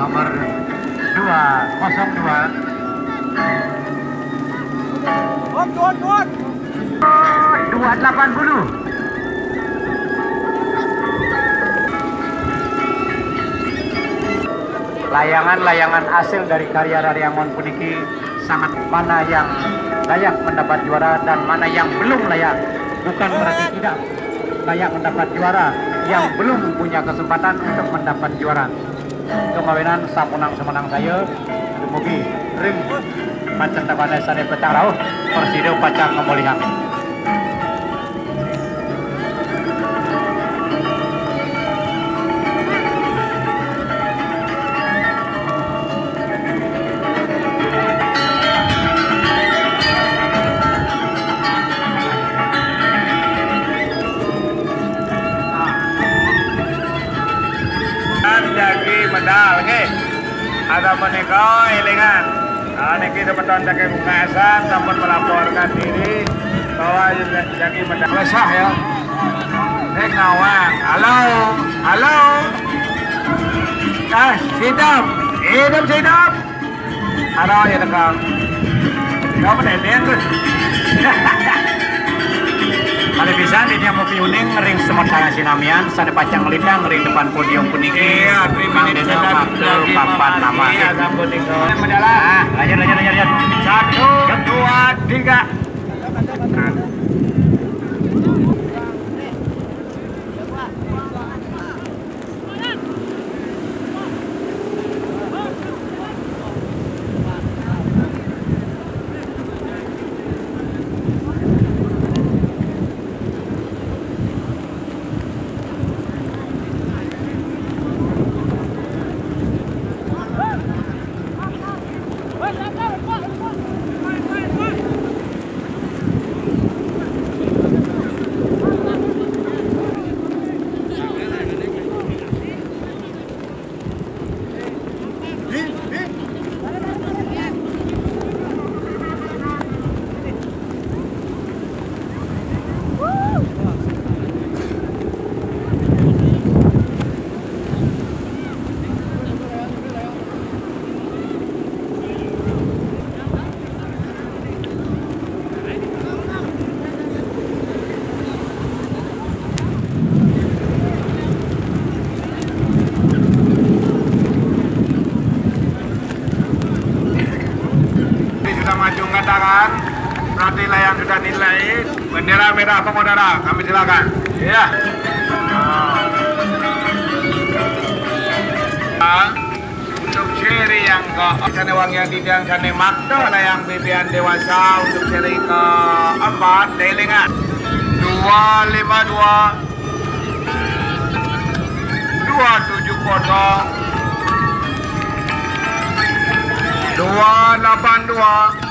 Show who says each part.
Speaker 1: nomor 202.
Speaker 2: Tuan.
Speaker 1: 280. Layangan-layangan hasil dari karya Rariangon puniki sangat mana yang layak mendapat juara dan mana yang belum layak. Bukan berarti tidak layak mendapat juara, yang belum punya kesempatan untuk mendapat juara. Kemawinan samunang semenang saya dumugi ring pancen tabane sane petang rauh Persido Pacang Ngemulihan.
Speaker 3: Medal, oke. Ada menikah, elingan. Niki teman-teman jaga bungasan, sampun melaporkan diri bahwa jadi medal. Lesah ya. Ngawang. Halo. Sidap. Sidap. Halo ya tekang. Kamu neden tuh. Kali bisa ini yang mau piuning ring semut tangan sinamian sada pacang lidang ring depan podium puniki. Iya, terima kasih waktu papan nama. Iya, sampun tinggal. Mendalam. Lanjut. 1, 2, 3. Nanti yang sudah nilai bendera merah pengudara, kami silakan. Ya. Untuk seri yang ke sana wang yang tidang sana makto layang bibian dewasa untuk seri keempat delingan 252 270 282